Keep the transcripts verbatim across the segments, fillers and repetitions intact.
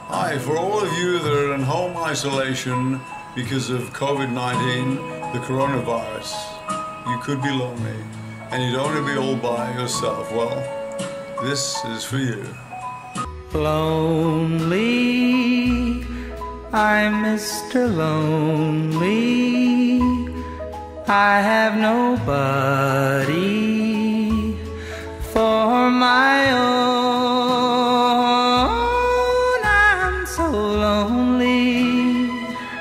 Hi, for all of you that are in home isolation because of COVID nineteen, the coronavirus, you could be lonely and you don't want to be all by yourself. Well, this is for you. Lonely, I'm Mister Lonely. I have nobody for my own. I'm so lonely.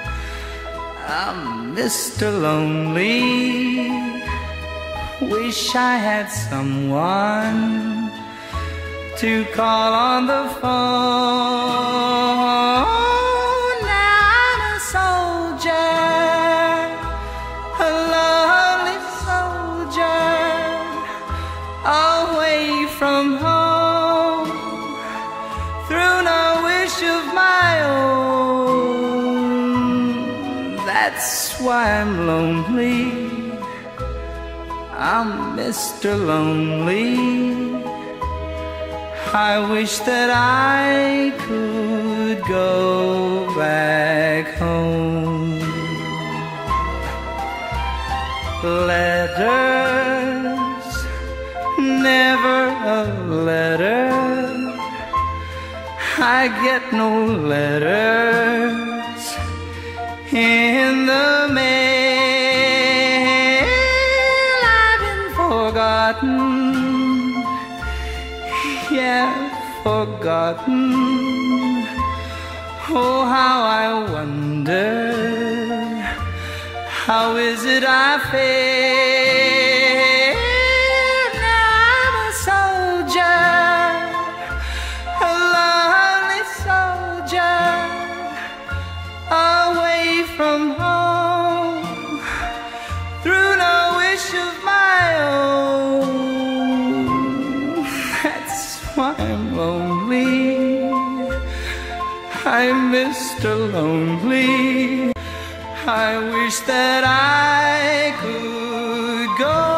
I'm Mister Lonely. Wish I had someone to call on the phone. Now I'm a soldier, a lonely soldier, away from home, through no wish of my own. That's why I'm lonely. I'm Mister Lonely. I wish that I could go back home. Letters, never a letter. I get no letters in the mail. I've been forgotten, yeah, forgotten. Oh, how I wonder, how is it I fail? Now I'm a soldier, a lonely soldier, away from home, through no wish of my own. That's why I'm lonely. I'm Mister Lonely. I wish that I could go